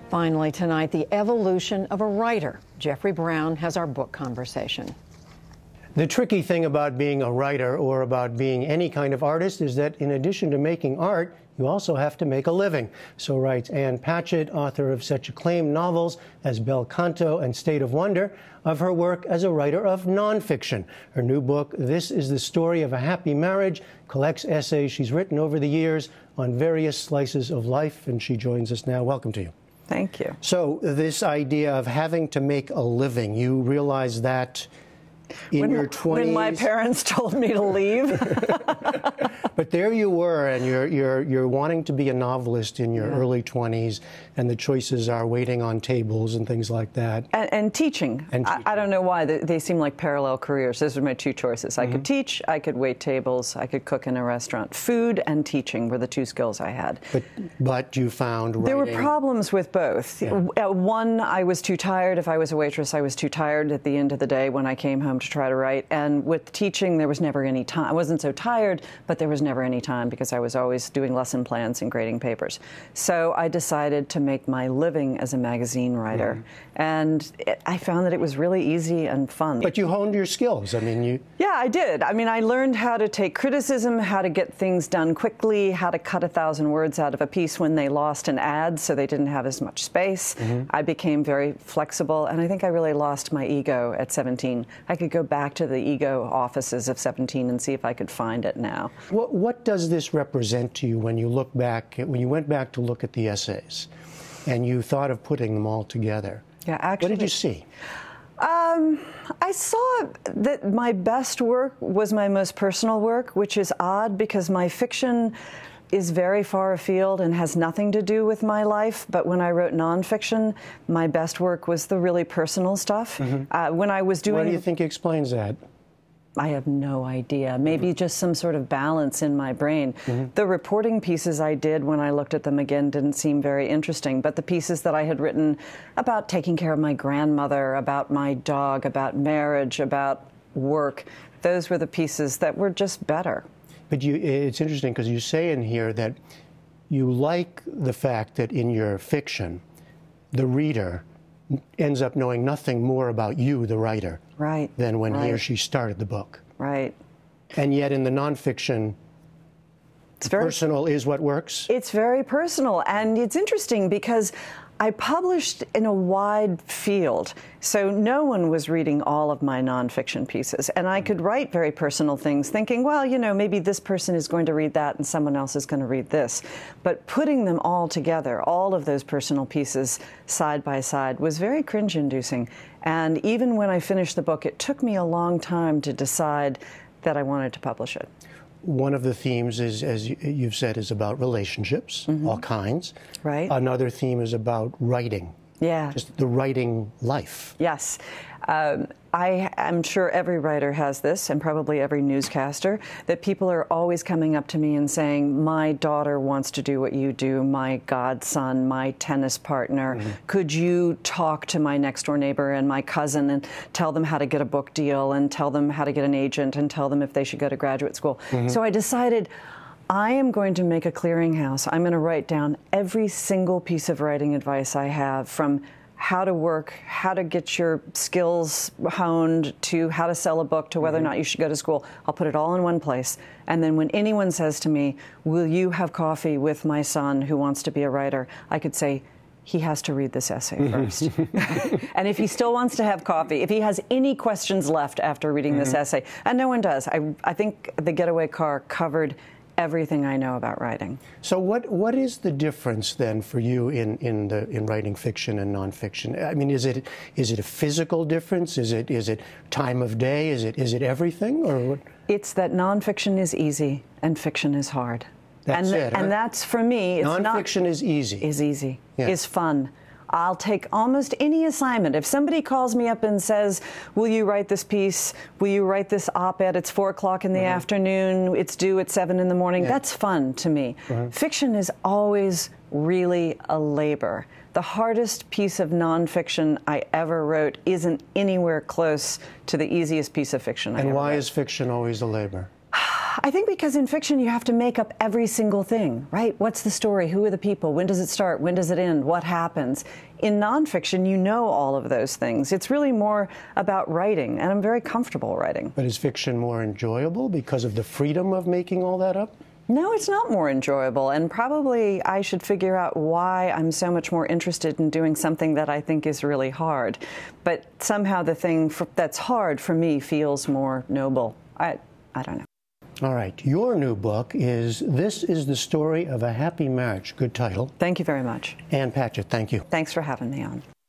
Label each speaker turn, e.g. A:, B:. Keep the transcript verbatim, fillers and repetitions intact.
A: Finally tonight, the evolution of a writer. Jeffrey Brown has our book conversation.
B: The tricky thing about being a writer or about being any kind of artist is that in addition to making art, you also have to make a living. So writes Ann Patchett, author of such acclaimed novels as Bel Canto and State of Wonder, of her work as a writer of nonfiction. Her new book, This is the Story of a Happy Marriage, collects essays she's written over the years on various slices of life, and she joins us now. Welcome to you.
C: Thank you.
B: So this idea of having to make a living, you realize that in
C: when,
B: your twenties?
C: When my parents told me to leave.
B: But there you were, and you're, you're, you're wanting to be a novelist in your
C: yeah.
B: early twenties, and the choices are waiting on tables and things like that.
C: And, and teaching.
B: And teaching.
C: I, I don't know why. They, they seem like parallel careers. Those are my two choices. I
B: Mm-hmm.
C: could teach, I could wait tables, I could cook in a restaurant. Food and teaching were the two skills I had.
B: But, but you found writing.
C: There were problems with both.
B: Yeah.
C: Uh, One, I was too tired. If I was a waitress, I was too tired at the end of the day when I came home to try to write. And with teaching, there was never any time. I wasn't so tired, but there was never any time because I was always doing lesson plans and grading papers. So I decided to make my living as a magazine writer. Mm. And it, I found that it was really easy and fun.
B: But you honed your skills. I mean, you...
C: Yeah, I did. I mean, I learned how to take criticism, how to get things done quickly, how to cut a thousand words out of a piece when they lost an ad so they didn't have as much space. Mm-hmm. I became very flexible, and I think I really lost my ego at seventeen. I could go back to the ego offices of seventeen and see if I could find it now.
B: What, what does this represent to you when you look back, when you went back to look at the essays and you thought of putting them all together?
C: Yeah, actually.
B: What did you see?
C: Um, I saw that my best work was my most personal work, which is odd because my fiction is very far afield and has nothing to do with my life. But when I wrote nonfiction, my best work was the really personal stuff. Mm-hmm. uh, when I was doing...
B: Why do you think explains that?
C: I have no idea. Maybe mm-hmm. just some sort of balance in my brain. Mm-hmm. The reporting pieces I did when I looked at them again didn't seem very interesting, but the pieces that I had written about taking care of my grandmother, about my dog, about marriage, about work, those were the pieces that were just better.
B: But you, it's interesting because you say in here that you like the fact that in your fiction, the reader ends up knowing nothing more about you, the writer,
C: right,
B: than when
C: right.
B: he or she started the book.
C: Right.
B: And yet in the nonfiction,
C: it's very
B: personal is what works?
C: It's very personal, and it's interesting because I published in a wide field, so no one was reading all of my nonfiction pieces, and I could write very personal things thinking, well, you know, maybe this person is going to read that and someone else is going to read this. But putting them all together, all of those personal pieces side by side, was very cringe-inducing. And even when I finished the book, it took me a long time to decide that I wanted to publish it.
B: One of the themes is, as you've said, is about relationships, mm-hmm. all kinds.
C: Right.
B: Another theme is about writing.
C: Yeah.
B: Just the writing life.
C: Yes. Um, I am sure every writer has this, and probably every newscaster, that people are always coming up to me and saying, my daughter wants to do what you do, my godson, my tennis partner. Mm-hmm. Could you talk to my next-door neighbor and my cousin and tell them how to get a book deal and tell them how to get an agent and tell them if they should go to graduate school? Mm-hmm. So I decided I am going to make a clearinghouse. I'm going to write down every single piece of writing advice I have, from how to work, how to get your skills honed, to how to sell a book, to whether mm-hmm. or not you should go to school. I'll put it all in one place. And then when anyone says to me, will you have coffee with my son who wants to be a writer, I could say, he has to read this essay first. And if he still wants to have coffee, if he has any questions left after reading mm-hmm. this essay, and no one does, I, I think The Getaway Car covered everything I know about writing.
B: So what what is the difference then for you in in the in writing fiction and nonfiction? I mean, is it is it a physical difference? Is it is it time of day? Is it is it everything, or what?
C: It's that nonfiction is easy and fiction is hard.
B: That's
C: and,
B: it. Huh?
C: And that's, for me, it's
B: nonfiction
C: not,
B: is easy.
C: Is easy.
B: Yeah.
C: Is fun. I'll take almost any assignment. If somebody calls me up and says, will you write this piece? Will you write this op-ed? It's four o'clock in the mm-hmm. afternoon. It's due at seven in the morning. Yeah. That's fun to me. Mm-hmm. Fiction is always really a labor. The hardest piece of nonfiction I ever wrote isn't anywhere close to the easiest piece of fiction I
B: ever wrote. And
C: why
B: is fiction always a labor?
C: I think because in fiction you have to make up every single thing, right? What's the story? Who are the people? When does it start? When does it end? What happens? In nonfiction, you know all of those things. It's really more about writing, and I'm very comfortable writing.
B: But is fiction more enjoyable because of the freedom of making all that up?
C: No, it's not more enjoyable, and probably I should figure out why I'm so much more interested in doing something that I think is really hard. But somehow the thing for, that's hard for me feels more noble. I, I don't know.
B: All right. Your new book is This is the Story of a Happy Marriage. Good title.
C: Thank you very much.
B: Ann Patchett, thank you.
C: Thanks for having me on.